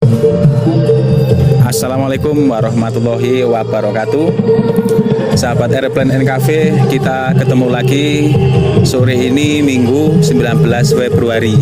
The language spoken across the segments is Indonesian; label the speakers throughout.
Speaker 1: Assalamualaikum warahmatullahi wabarakatuh. Sahabat Airplane and Cafe, kita ketemu lagi sore ini Minggu 19 Februari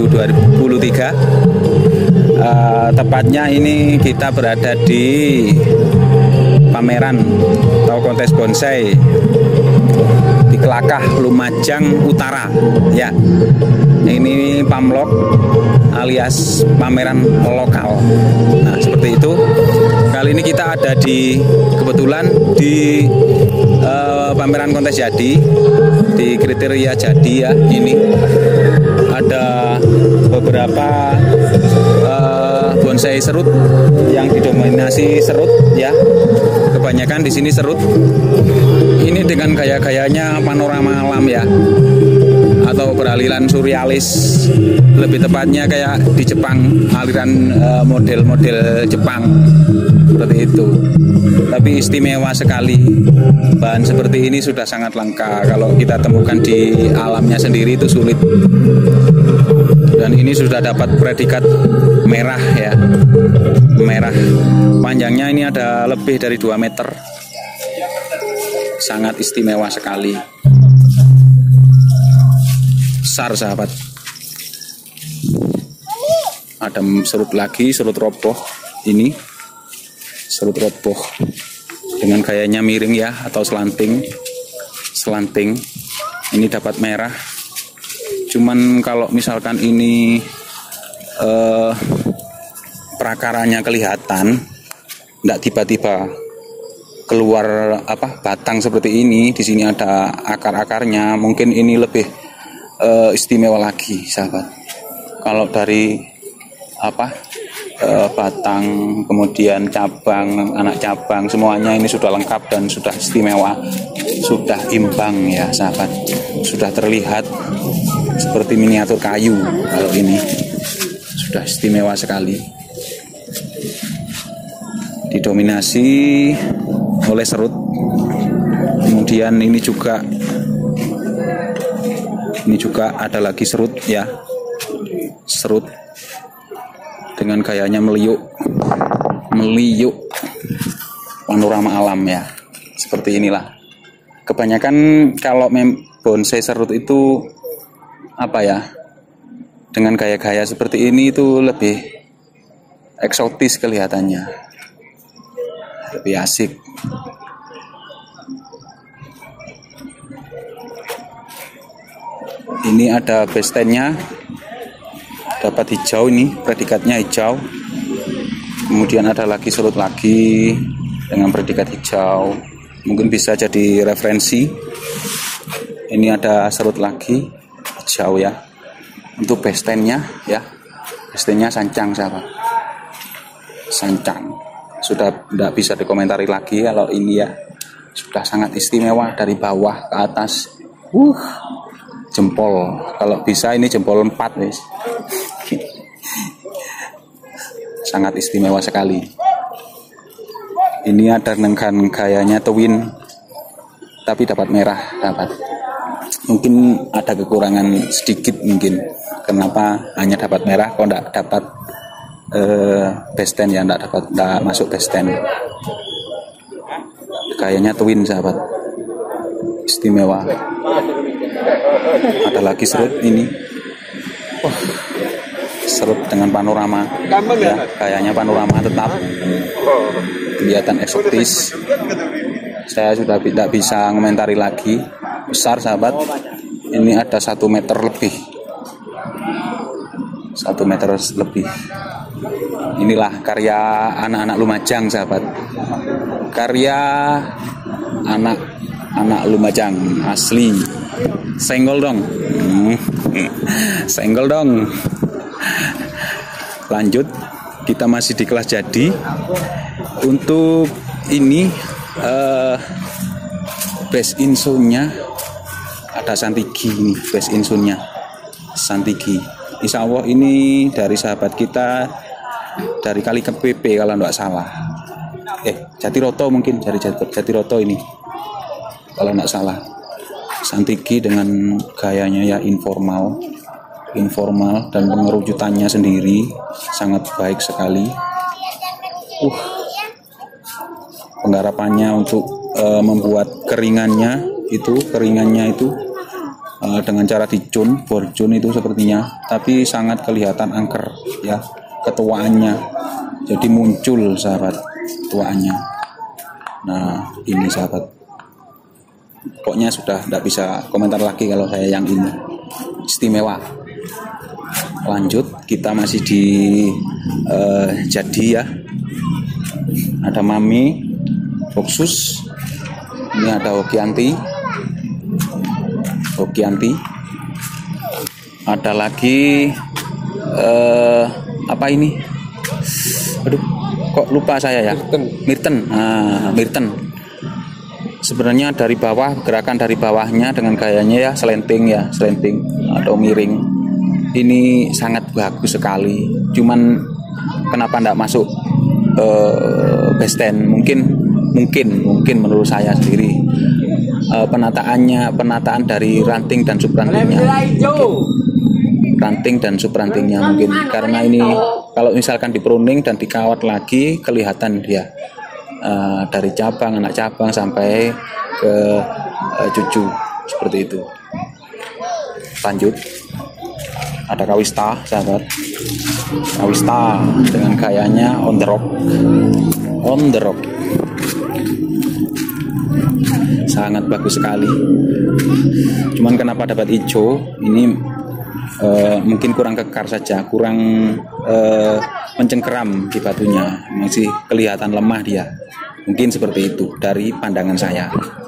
Speaker 1: 2023. Tepatnya ini kita berada di pameran atau kontes bonsai di Kelakah, Lumajang Utara ya. Ini Pamlok alias pameran lokal. Nah, seperti itu. Kali ini kita ada kebetulan di pameran kontes jadi, di kriteria jadi ya. Ini ada beberapa bonsai serut yang didominasi serut ya. Kebanyakan di sini serut. Ini dengan gaya-gayanya panorama alam ya, atau beraliran surrealis, lebih tepatnya kayak di Jepang, aliran model-model Jepang seperti itu. Tapi istimewa sekali. Bahan seperti ini sudah sangat langka, kalau kita temukan di alamnya sendiri itu sulit. Dan ini sudah dapat predikat merah ya, merah. Panjangnya ini ada lebih dari 2 meter. Sangat istimewa sekali. Besar sahabat. Ada serut lagi, serut roboh. Ini serut roboh dengan gayanya miring ya, atau selanting. Ini dapat merah. Cuman kalau misalkan ini prakaranya kelihatan, tidak tiba-tiba keluar batang seperti ini. Di sini ada akar-akarnya. Mungkin ini lebih istimewa lagi sahabat. Kalau dari batang, kemudian cabang, anak cabang, semuanya ini sudah lengkap dan sudah istimewa, sudah imbang ya sahabat. Sudah terlihat seperti miniatur kayu. Kalau ini sudah istimewa sekali, didominasi oleh serut. Kemudian ini juga ada lagi serut ya, serut dengan gayanya meliuk panorama alam ya, seperti inilah. Kebanyakan kalau bonsai serut itu dengan gaya-gaya seperti ini itu lebih eksotis kelihatannya, lebih asik. Ini ada base stand-nya, dapat hijau, ini predikatnya hijau. Kemudian ada lagi serut lagi dengan predikat hijau, mungkin bisa jadi referensi. Ini ada serut lagi hijau ya, untuk base stand-nya ya. Base stand-nya sancang sahabat, sancang. Sudah tidak bisa dikomentari lagi kalau ini ya, sudah sangat istimewa dari bawah ke atas. Jempol, kalau bisa ini jempol 4 guys. Sangat istimewa sekali. Ini ada dengan gayanya twin, tapi dapat merah, dapat. Mungkin ada kekurangan sedikit mungkin. Kenapa hanya dapat merah, kok tidak dapat base stand ya, tidak masuk base stand. Gayanya twin sahabat, istimewa. Ada lagi serut ini. Serut dengan panorama ya, kayaknya panorama tetap kelihatan eksotis. Saya sudah tidak bisa komentari lagi. Besar sahabat, ini ada 1 meter lebih, 1 meter lebih. Inilah karya anak-anak Lumajang sahabat, karya anak Lumajang asli. Senggol dong. Senggol dong. Lanjut, kita masih di kelas jadi. Untuk ini base insunnya ada Santigi, ini base insunnya Santigi. Insya Allah ini dari sahabat kita dari Kali PP kalau tidak salah. Jatiroto mungkin, dari Jatiroto ini kalau tidak salah. Santigi dengan gayanya ya informal, informal dan pengerucutannya sendiri sangat baik sekali. Penggarapannya untuk membuat keringannya itu dengan cara dicun, borcun itu sepertinya, tapi sangat kelihatan angker ya ketuaannya. Jadi muncul sahabat ketuaannya. Nah ini sahabat, pokoknya sudah tidak bisa komentar lagi kalau saya yang ini istimewa. Lanjut, kita masih di jadi ya, ada Mami Boksus, ini ada Hokianti, ada lagi apa ini, aduh kok lupa saya ya, Mirten. Mirten sebenarnya dari bawah, gerakan dari bawahnya dengan gayanya ya selenting atau miring, ini sangat bagus sekali. Cuman kenapa tidak masuk base 10? Mungkin menurut saya sendiri penataan dari ranting dan subrantingnya mungkin karena ini kalau misalkan di pruning dan dikawat lagi kelihatan dia dari anak cabang sampai ke cucu seperti itu. Lanjut, ada Kawista sahabat, Kawista dengan gayanya on the rock, sangat bagus sekali. Cuman kenapa dapat hijau ini, mungkin kurang kekar saja, kurang mencengkeram di batunya, masih kelihatan lemah dia, mungkin seperti itu dari pandangan saya.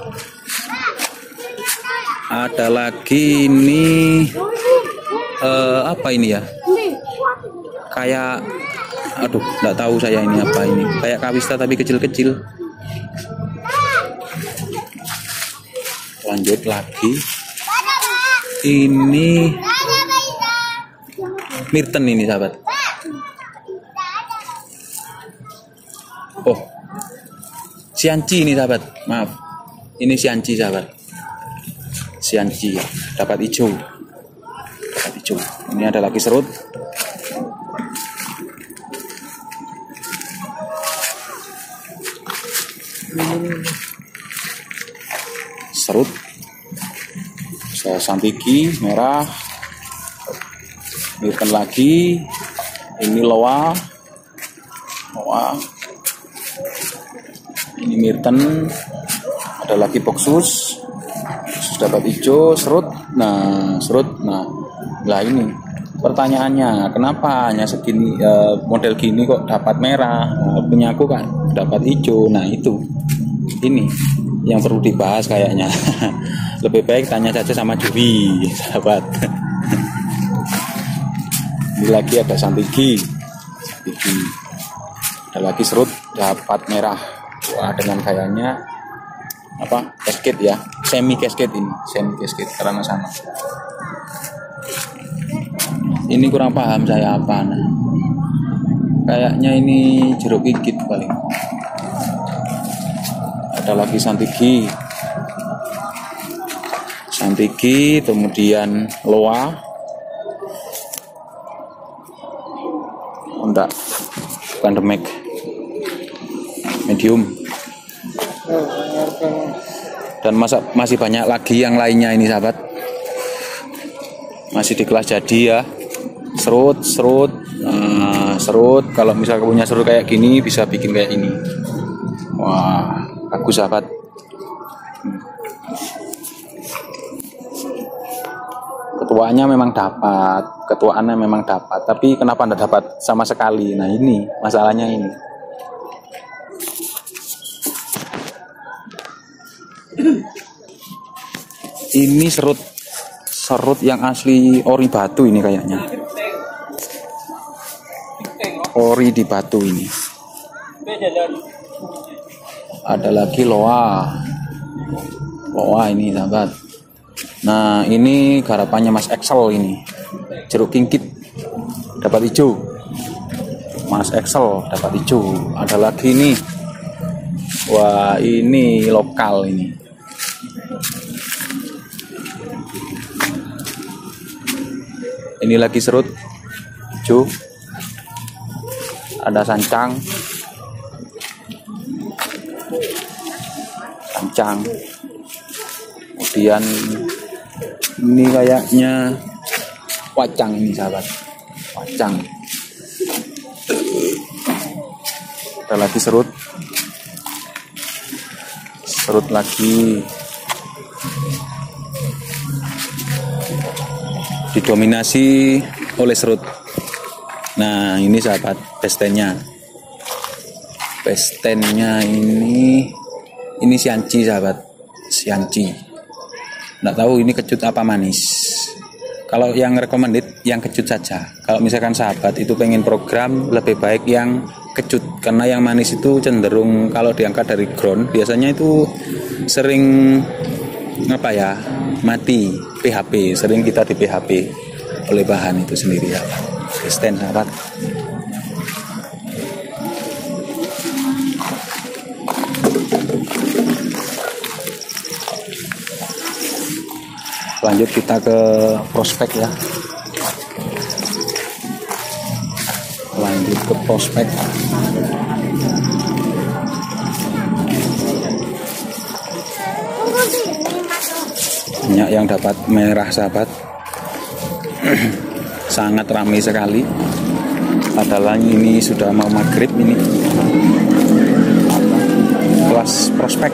Speaker 1: Ada lagi ini apa ini ya, kayak aduh nggak tahu saya ini apa, ini kayak Kawista tapi kecil-kecil. Lanjut lagi, ini Mirten ini sahabat. Oh, Sianci ini sahabat, maaf, ini Sianci sahabat, Sianci ya, dapat hijau. Ini ada lagi serut. Saya santiki merah. Mirten lagi. Ini loa. Ini Mirten. Ada lagi Boksus. Dapat hijau, serut. Nah, lah ini pertanyaannya, kenapa hanya segini model gini kok dapat merah, punya aku kan dapat hijau. Nah itu, ini yang perlu dibahas kayaknya. Lebih baik tanya saja sama juri sahabat. Ini lagi ada santiki, ada lagi serut dapat merah. Wah, dengan kayaknya apa, casket ya, semi casket karena sama. Ini kurang paham saya apa, kayaknya ini jeruk gigit paling. Ada lagi santiki, kemudian loa, enggak, bukan demek, medium. Dan masih banyak lagi yang lainnya ini sahabat, masih di kelas jadi ya. Serut, kalau misalnya punya serut kayak gini bisa bikin kayak ini. Wah, bagus sahabat. Ketuaannya memang dapat, tapi kenapa tidak dapat sama sekali? Nah ini masalahnya ini. Ini serut yang asli ori batu ini kayaknya. Ori di batu ini. Ada lagi loa ini sahabat. Nah ini garapannya Mas Excel ini, jeruk kingkit dapat hijau, Mas Excel dapat hijau. Ada lagi nih, wah ini lokal ini. Ini lagi serut hijau, ada sancang, kemudian ini kayaknya wacang ini sahabat, wacang. Ada lagi serut lagi, didominasi oleh serut. Nah ini sahabat bestennya ini sianci sahabat, sianci. Nggak tahu ini kecut apa manis. Kalau yang recommended yang kecut saja. Kalau misalkan sahabat itu pengen program, lebih baik yang kecut, karena yang manis itu cenderung kalau diangkat dari ground biasanya itu sering mati PHP, sering kita di PHP oleh bahan itu sendiri ya. Besten sahabat. Lanjut kita ke prospek ya. Lanjut ke prospek. Banyak yang dapat merah sahabat. Sangat ramai sekali. Padahal ini sudah mau maghrib ini. Kelas prospek.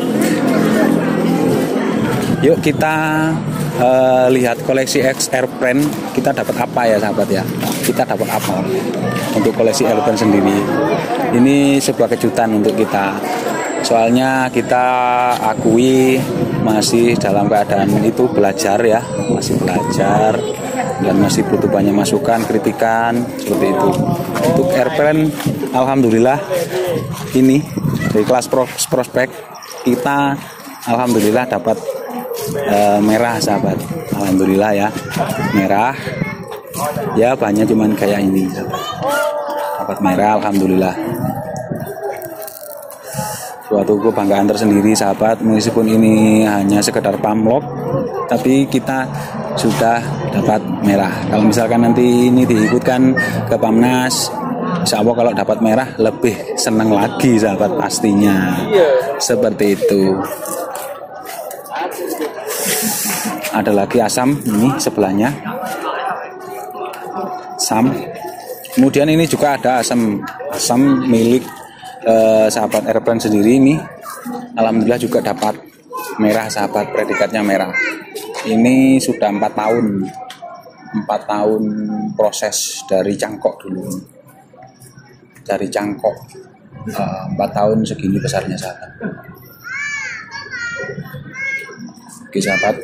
Speaker 1: Yuk kita lihat koleksi Airplane. Kita dapat apa ya sahabat ya? Kita dapat apa untuk koleksi Airplane sendiri? Ini sebuah kejutan untuk kita. Soalnya kita akui masih dalam keadaan itu belajar ya, masih belajar dan masih butuh banyak masukan, kritikan seperti itu. Untuk Airplane, alhamdulillah ini dari kelas prospek kita alhamdulillah dapat merah sahabat, alhamdulillah ya, merah ya, banyak cuman kayak ini sahabat. Dapat merah alhamdulillah, suatu kebanggaan tersendiri sahabat. Meskipun ini hanya sekedar pamlok, tapi kita sudah dapat merah. Kalau misalkan nanti ini diikutkan ke Pamnas, insya Allah kalau dapat merah lebih senang lagi sahabat, pastinya seperti itu. Ada lagi asam ini sebelahnya, asam. Kemudian ini juga ada asam milik sahabat Airplane sendiri ini. Alhamdulillah juga dapat merah sahabat, predikatnya merah. Ini sudah 4 tahun proses dari cangkok dulu, dari cangkok 4 tahun segini besarnya sahabat. Oke sahabat,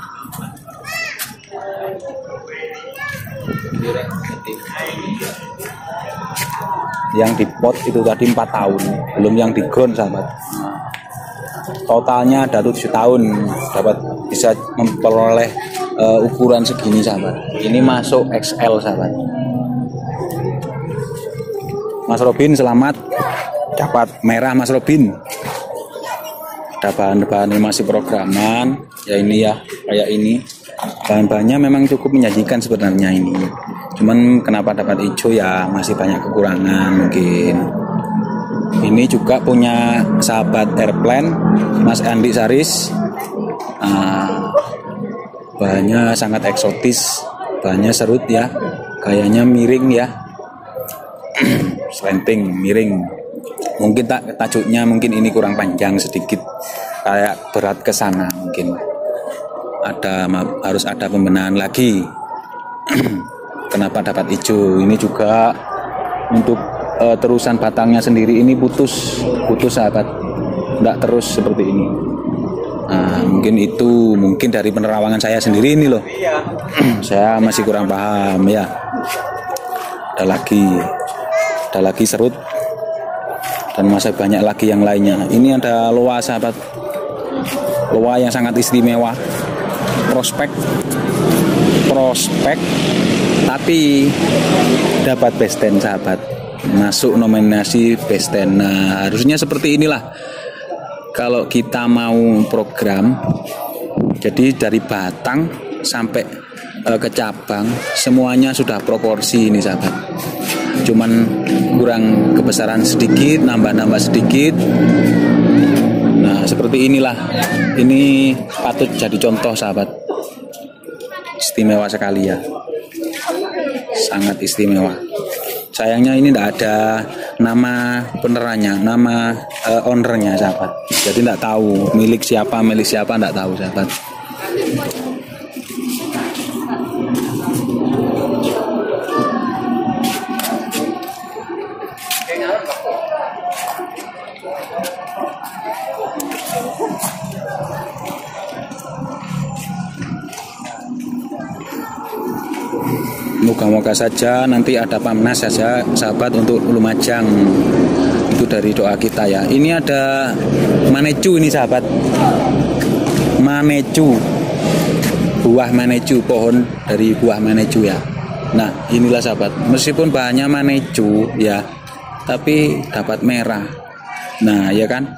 Speaker 1: yang di pot itu tadi 4 tahun, belum yang di ground sahabat. Totalnya ada 7 tahun dapat bisa memperoleh ukuran segini sahabat. Ini masuk XL sahabat. Mas Robin selamat dapat merah Mas Robin. Ada bahan-bahan masih programan ya, ini ya kayak ini. Bahan-bahannya memang cukup menjanjikan sebenarnya ini. Cuman kenapa dapat hijau ya masih banyak kekurangan mungkin. Ini juga punya sahabat Airplane Mas Andi Saris. Bahannya sangat eksotis, bahannya serut ya, gayanya miring ya. Slanting, miring. Mungkin tajuknya mungkin ini kurang panjang sedikit, kayak berat ke sana mungkin. Harus ada pembenahan lagi. Kenapa dapat hijau? Ini juga untuk terusan batangnya sendiri ini putus sahabat, tidak terus seperti ini. Mungkin dari penerawangan saya sendiri ini loh. Saya masih kurang paham ya. Ada lagi serut dan masih banyak lagi yang lainnya. Ini ada loa sahabat, loa yang sangat istimewa, prospek tapi dapat besten sahabat, masuk nominasi besten. Nah harusnya seperti inilah kalau kita mau program. Jadi dari batang sampai ke cabang, semuanya sudah proporsi ini sahabat. Cuman kurang kebesaran sedikit, nambah-nambah sedikit. Nah seperti inilah. Ini patut jadi contoh sahabat. Istimewa sekali ya, sangat istimewa. Sayangnya ini tidak ada nama penerannya, nama ownernya sahabat. Jadi tidak tahu milik siapa tidak tahu sahabat. Moga-moga saja nanti ada Pamnas saja sahabat untuk Lumajang. Itu dari doa kita ya. Ini ada manecu ini sahabat. Manecu. Buah manecu, pohon dari buah manecu ya. Nah, inilah sahabat. Meskipun bahannya manecu ya, tapi dapat merah. Nah, ya kan?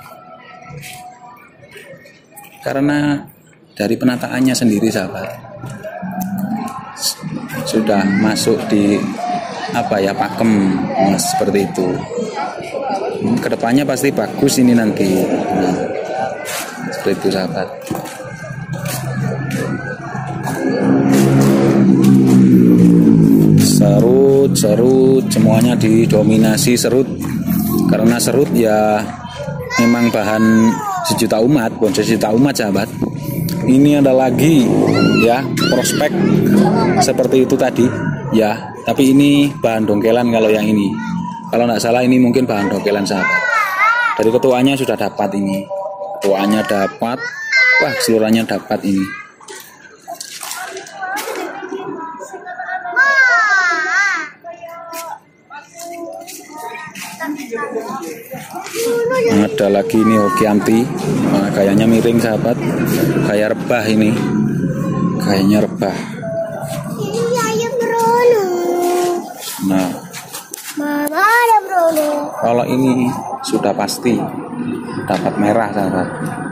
Speaker 1: Karena dari penataannya sendiri sahabat. Sudah masuk di pakem, nah, seperti itu. Kedepannya pasti bagus ini nanti. Nah, seperti itu sahabat. Serut semuanya didominasi serut. Karena serut ya memang bahan sejuta umat sahabat. Ini ada lagi ya prospek seperti itu tadi ya, tapi ini bahan dongkelan kalau yang ini. Kalau nggak salah ini mungkin bahan dongkelan sahabat. Dari ketuanya sudah dapat ini. Ketuanya dapat, wah seluruhnya dapat ini. Ada lagi ini Hokianti. Nah, kayaknya miring sahabat, kayak rebah ini, kayaknya rebah. Nah, kalau ini sudah pasti dapat merah sahabat.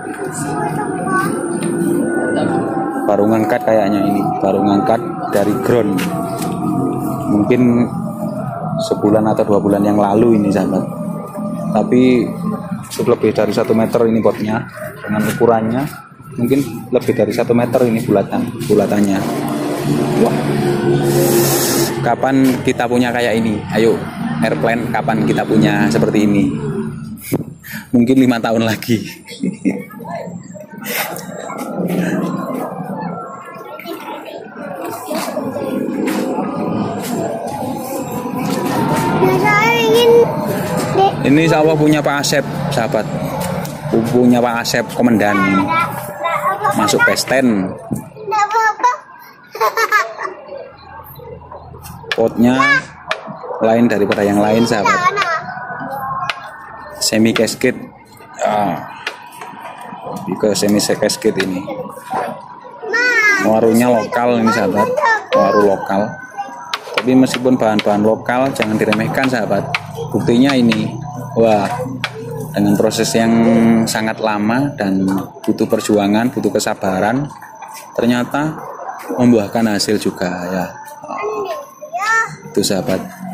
Speaker 1: Baru ngangkat kayaknya ini, baru ngangkat dari ground. Mungkin sebulan atau 2 bulan yang lalu ini sahabat. Tapi lebih dari 1 meter ini potnya, dengan ukurannya mungkin lebih dari 1 meter ini bulatannya. Wah, kapan kita punya kayak ini? Ayo airplane, kapan kita punya seperti ini? Mungkin 5 tahun lagi. Ini sawah punya Pak Asep sahabat, punya Pak Asep komandan. Masuk pesten. Potnya lain daripada yang lain sahabat. Semi casket. Ke semi casket ini. Warunya lokal ini sahabat, waru lokal. Tapi meskipun bahan-bahan lokal jangan diremehkan sahabat. Buktinya ini, wah, dengan proses yang sangat lama dan butuh perjuangan, butuh kesabaran, ternyata membuahkan hasil juga ya. Itu sahabat,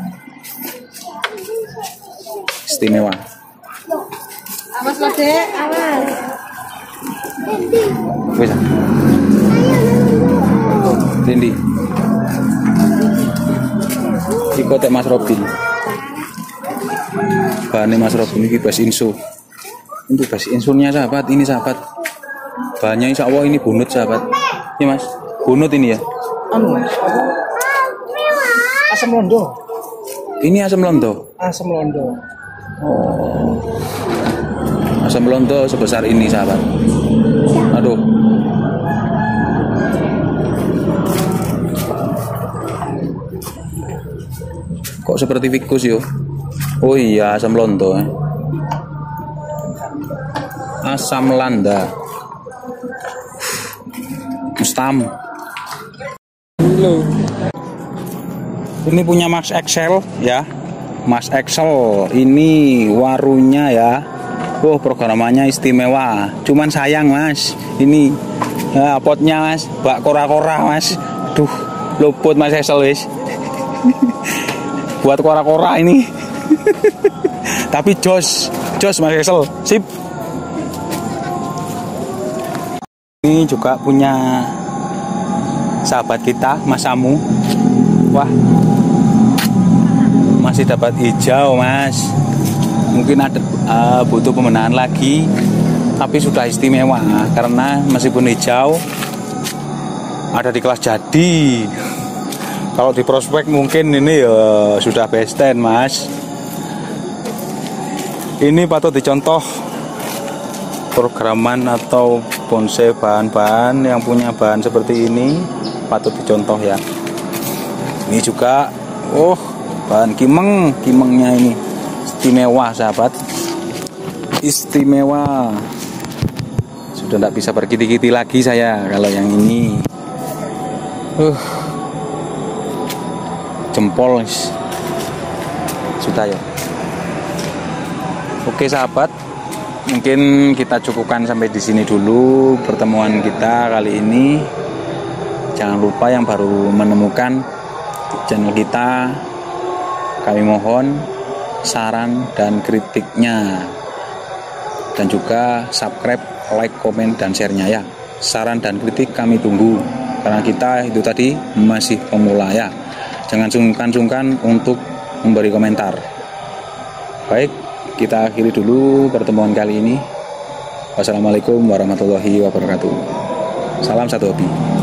Speaker 1: istimewa.
Speaker 2: Awas loh dek, awas.
Speaker 1: Bisa. Dendi. Ikotek Mas Robin. Bahannya Mas Robin ini bas insu. Untuk bas insunya sahabat, ini sahabat. Bahannya insya Allah ini bunut sahabat. Ini Mas, bunut ini ya.
Speaker 2: Asam londo.
Speaker 1: Ini asam londo.
Speaker 2: Asam londo.
Speaker 1: Oh. Asam londo sebesar ini sahabat. Aduh. Kok seperti fikus yo? Oh iya, asam londo. Asam landa. Mustam. Ini punya Mas Excel ya. Mas Excel ini warunya ya. Oh, programannya istimewa. Cuman sayang Mas, ini ya, potnya Mas, bak kora-kora Mas. Waduh, luput Mas Esel wis. Buat kora-kora ini. Tapi jos Mas Esel. Sip. Ini juga punya sahabat kita, Mas Samu. Wah, masih dapat hijau, Mas. Mungkin ada butuh pembenahan lagi, tapi sudah istimewa karena meskipun hijau ada di kelas jadi. Kalau di prospek mungkin ini ya sudah besten, Mas. Ini patut dicontoh programan atau bonsai bahan-bahan yang punya bahan seperti ini, patut dicontoh ya. Ini juga bahan kimengnya ini istimewa, sahabat. Istimewa. Sudah tidak bisa berkiti-kiti lagi saya kalau yang ini. Jempol sudah ya. Oke sahabat, mungkin kita cukupkan sampai di sini dulu pertemuan kita kali ini. Jangan lupa yang baru menemukan channel kita, kami mohon saran dan kritiknya, dan juga subscribe, like, komen, dan share-nya ya. Saran dan kritik kami tunggu, karena kita itu tadi masih pemula ya. Jangan sungkan-sungkan untuk memberi komentar. Baik, kita akhiri dulu pertemuan kali ini. Wassalamualaikum warahmatullahi wabarakatuh. Salam satu hobi.